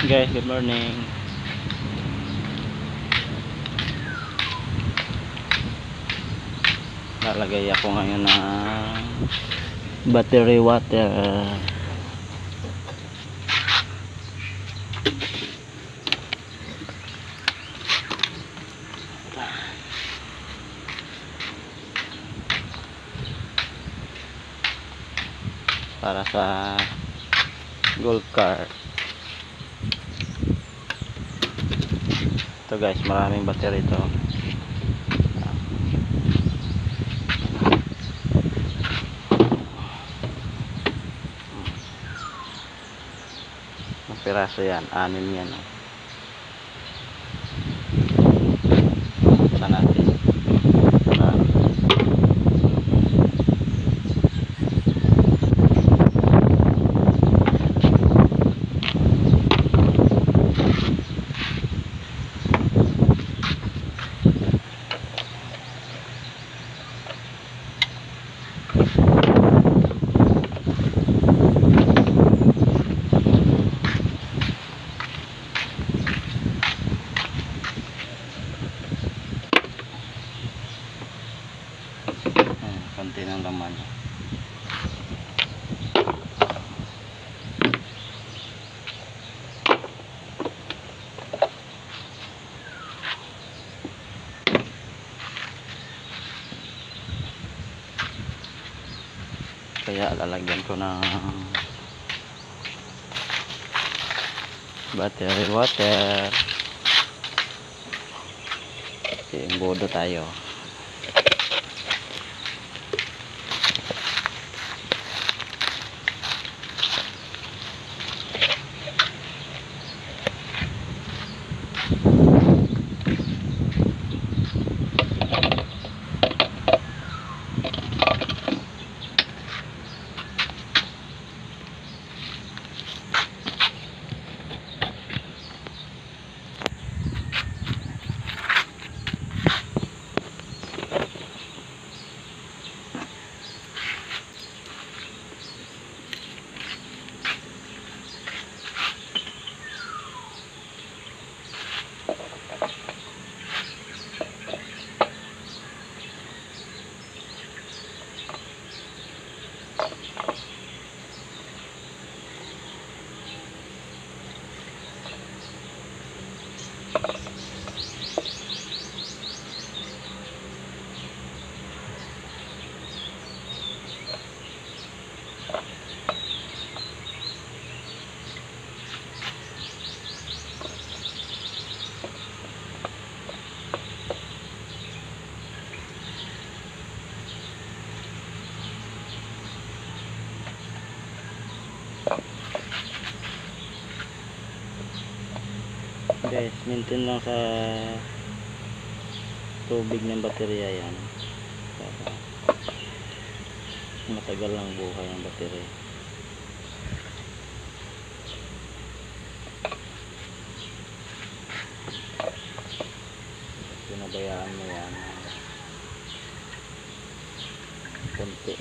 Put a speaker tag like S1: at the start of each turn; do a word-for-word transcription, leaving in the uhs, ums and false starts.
S1: Guys, good morning. Lalagay ako ngayon ng battery water. Para sa golf cart. Ito guys, maraming battery ito. Ang piraso yan, anim yan. Saan natin? Ah. Konti ng laman. Kaya lalagyan ko ng battery water. Imbodo tayo. Guys, maintain lang sa tubig ng baterya yan. Para matagal lang buhay ng baterya. Pinabayaan mo yan konti.